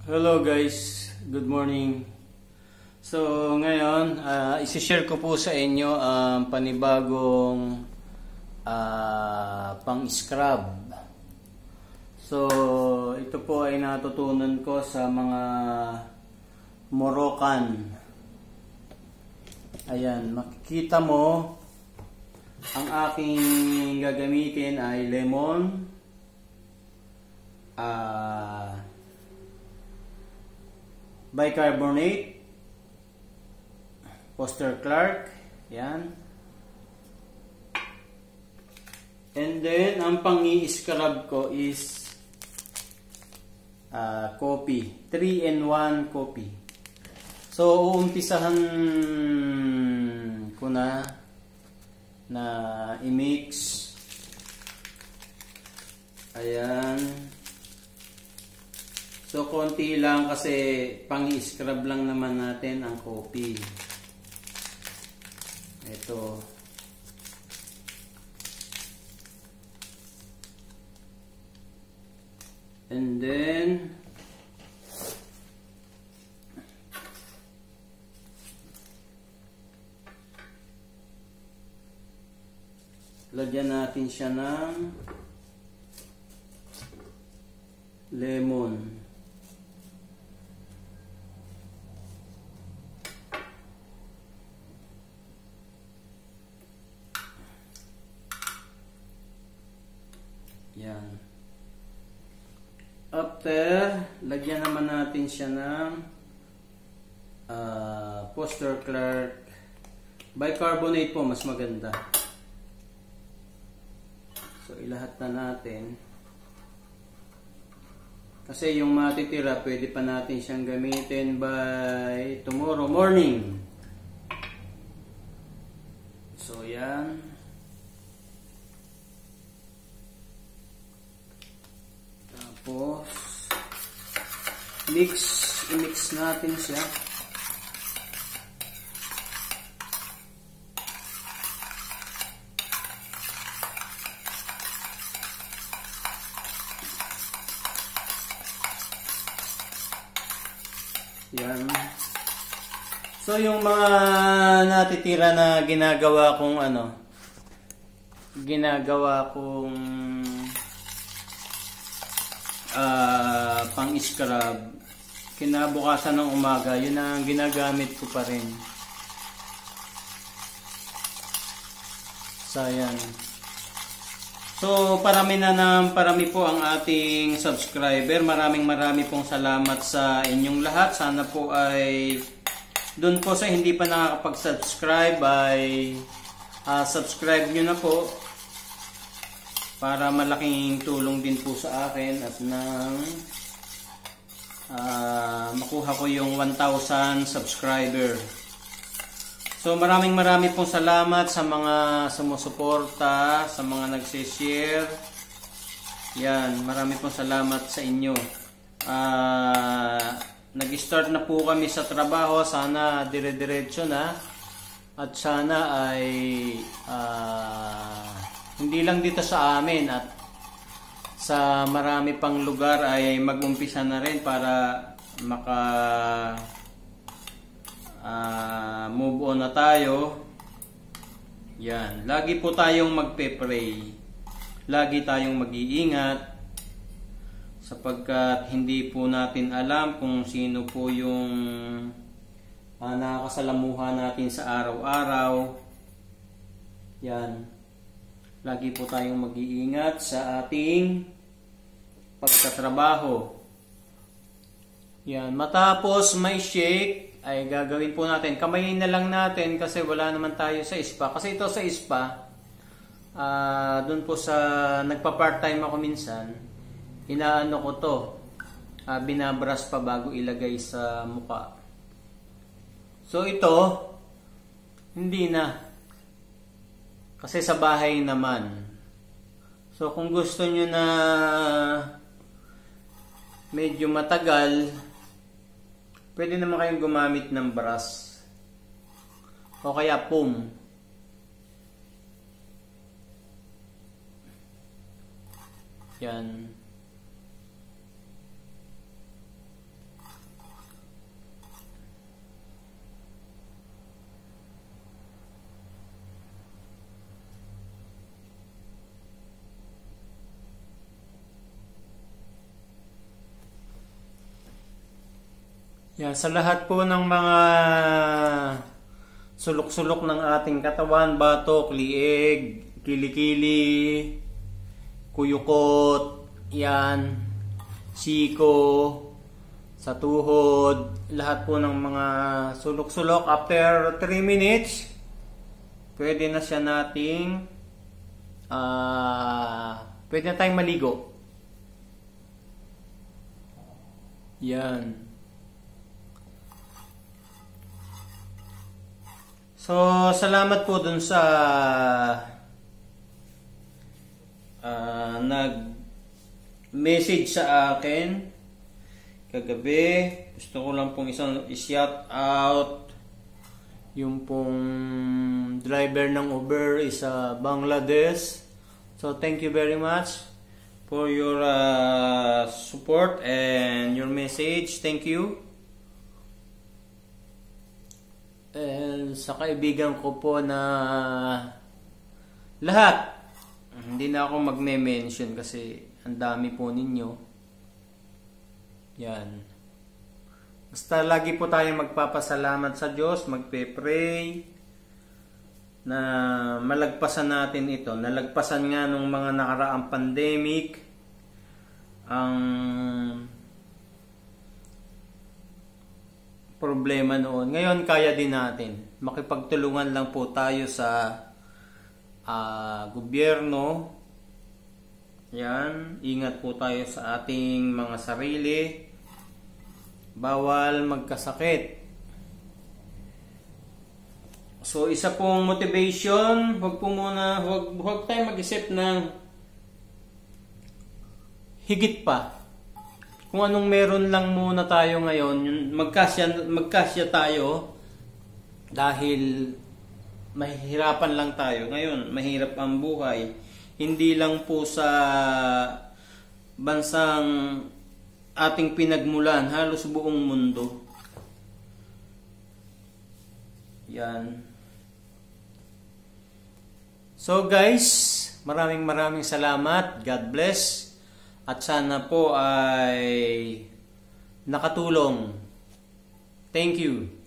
Hello guys, good morning. So ngayon, isi-share ko po sa inyo ang panibagong pang-scrub. So ito po ay natutunan ko sa mga Moroccan. Ayan, makikita mo ang aking gagamitin ay lemon, bicarbonate, Foster Clark, yan. And then, ang pang-i-scrub ko is coffee. 3-in-1 coffee. So, uumpisahan ko na i-mix. Ayan. So, konti lang kasi pang-i-scrub lang naman natin ang coffee. Ito. And then, lagyan natin siya ng lemon. Yan. After, lagyan naman natin siya ng Foster Clark. Bicarbonate po, mas maganda. So, ilahat na natin. Kasi yung matitira, pwede pa natin siyang gamitin by tomorrow morning. So, yan. Tapos, i-mix natin siya. Yan. So, yung mga natitira na ginagawa kong pang-scrub, kinabukasan ng umaga, yun ang ginagamit ko pa rin. Sayang. So, parami po ang ating subscriber. Maraming pong salamat sa inyong lahat. Sana po ay doon po sa hindi pa nakakapag-subscribe ay subscribe nyo na po para malaking tulong din po sa akin at nang makuha ko yung 1,000 subscriber. So marami pong salamat sa mga sumusuporta, sa mga nagsishare. Yan, marami pong salamat sa inyo. Nag-start na po kami sa trabaho, sana dire-diretso na. At sana ay hindi lang dito sa amin at sa marami pang lugar ay mag-umpisa na rin para move on na tayo. Yan. Lagi po tayong magpe-pray. Lagi tayong mag-iingat sapagkat hindi po natin alam kung sino po yung nakakasalamuha natin sa araw-araw. Yan. Lagi po tayong mag-iingat sa ating pagtatrabaho. Yan. Matapos may shake, ay gagawin po natin. Kamayin na lang natin kasi wala naman tayo sa spa. Kasi ito sa spa, doon po sa nagpa-part-time ako minsan, inaano ko to, binabrush pa bago ilagay sa mukha. So ito, hindi na. Kasi sa bahay naman. So kung gusto nyo na medyo matagal, pwede naman kayong gumamit ng brush o kaya foam. Yan. Yan, sa lahat po ng mga sulok-sulok ng ating katawan, batok, liig, kilikili, kuyukot, yan, siko, sa tuhod, lahat po ng mga sulok-sulok, after 3 minutes, pwede na siya nating, pwede na tayong maligo. Yan. So, salamat po dun sa nag-message sa akin kagabi. Gusto ko lang pong i-shout out yung pong driver ng Uber is Bangladesh. So, thank you very much for your support and your message. Thank you. And sa kaibigan ko po na lahat, hindi na ako magme-mention kasi ang dami po ninyo. Yan. Basta lagi po tayo magpapasalamat sa Diyos, magpe-pray na malagpasan natin ito. Nalagpasan nga nung mga nakaraang pandemic ang problema noon. Ngayon, kaya din natin. Makipagtulungan lang po tayo sa gobyerno. Yan. Ingat po tayo sa ating mga sarili. Bawal magkasakit. So, isa pong motivation. Huwag tayo mag-isip ng higit pa. Kung anong meron lang muna tayo ngayon, magkasya tayo dahil mahihirapan lang tayo. Ngayon, mahirap ang buhay. Hindi lang po sa bansang ating pinagmulan, halos buong mundo. Yan. So guys, maraming salamat. God bless. At sana po ay nakatulong. Thank you.